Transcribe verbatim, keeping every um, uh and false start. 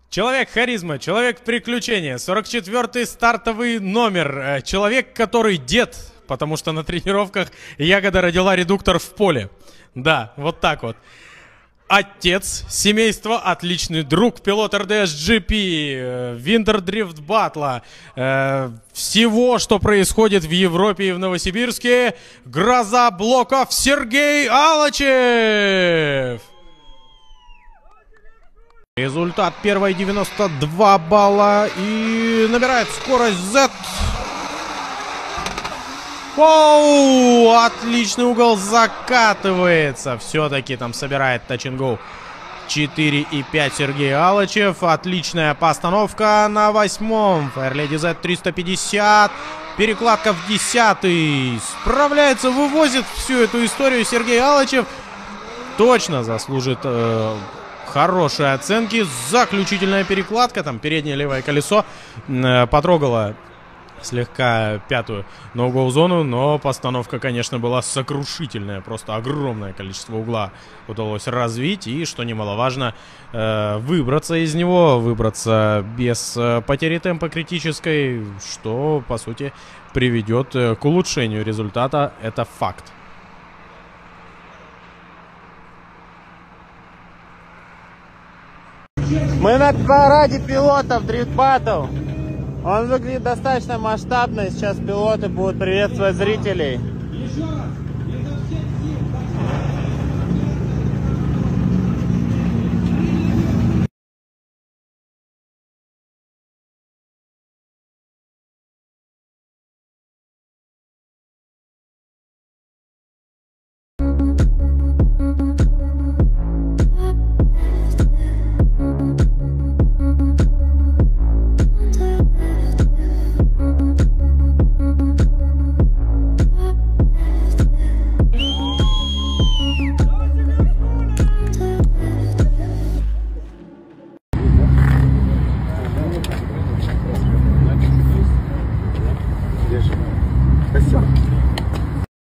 Человек харизма, человек приключения, сорок четвёртый стартовый номер, человек, который дед, потому что на тренировках Ягода родила редуктор в поле. Да, вот так вот. Отец семейства, отличный друг, пилот эр ди эс джи пи, Winter Drift Battle, э, всего, что происходит в Европе и в Новосибирске, гроза блоков Сергей Алачев. Результат первой девяносто два балла и набирает скорость Z. Оу, отличный угол, закатывается. Все-таки там собирает Touch and Go. четыре и пять Сергей Алачев. Отличная постановка на восьмом. Fairlady Z триста пятьдесят. Перекладка в десятый. Справляется, вывозит всю эту историю Сергей Алачев. Точно заслужит э, хорошие оценки. Заключительная перекладка. Там переднее левое колесо э, потрогало слегка пятую ноу-гоу зону, но постановка, конечно, была сокрушительная. Просто огромное количество угла удалось развить. И, что немаловажно, э, выбраться из него, выбраться без э, потери темпа критической, что, по сути, приведет э, к улучшению результата. Это факт. Мы на параде пилотов Drift Battle. Он выглядит достаточно масштабно. Сейчас пилоты будут приветствовать зрителей.